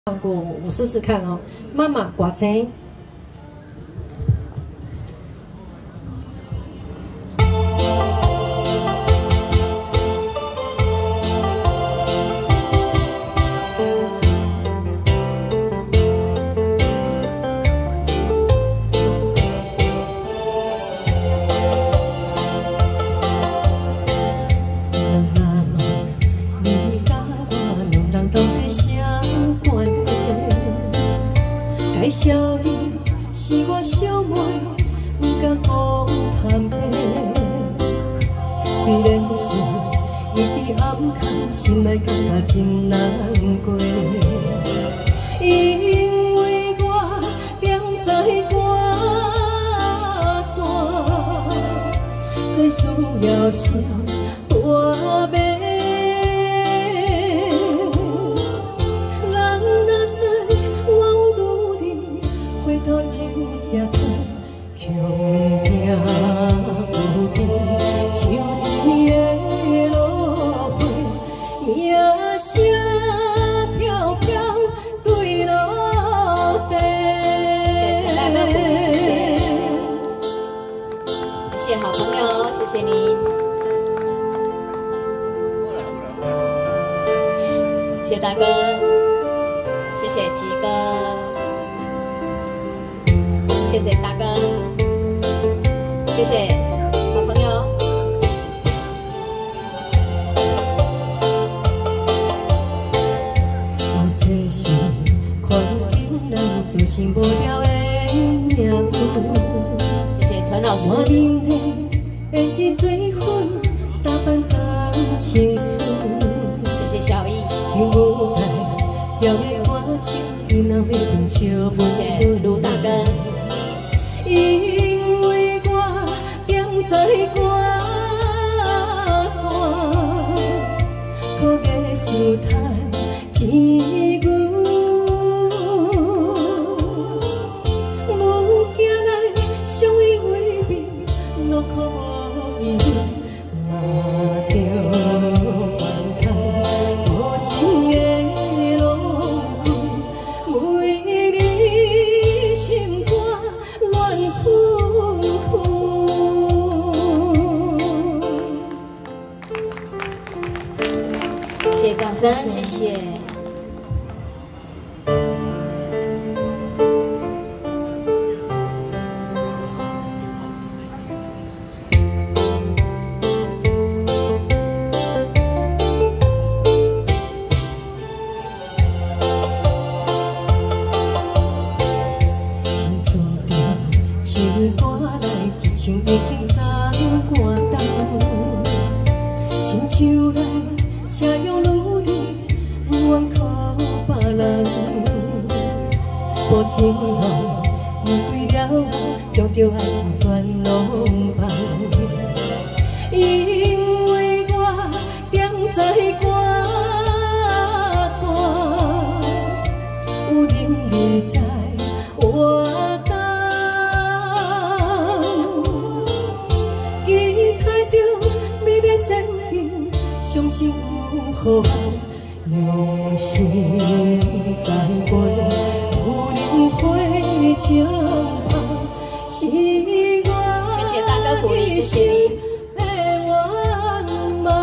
唱过，我试试看哦。妈妈歌青。 介绍你是我小妹，不敢讲谈白。虽然是伊伫暗巷，心内感觉真难过。因为我踮在我大，最需要是大妹。 才知强行有变，像天的落花，名声飘飘对落地。 谢谢好朋友，谢谢您，谢谢大哥，谢谢吉哥。 谢谢大哥，谢谢好朋友。 你这是环境让你做成无聊的命。 谢谢陈老师。 我面的胭脂水粉，打扮当青春。 谢谢小易。 上舞台表演歌唱，伊若要分笑不谢谢卢大哥。 因为我踮在我大，靠艺术赚钱牛，无惊来相依为命，落苦无依，若着翻开无情的路开，每日心肝。 谢谢掌声，谢谢。 唱已经昨寒冬，亲像来车用努力，不愿靠别人。无情路离开了我，将着爱情全拢放。因为我踮在我大，有能力在我。 相信有好爱，用心栽培，有灵灰将爱，是我一生的愿望。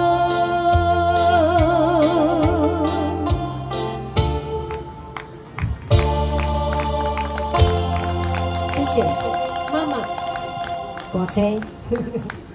谢谢妈妈，歌青。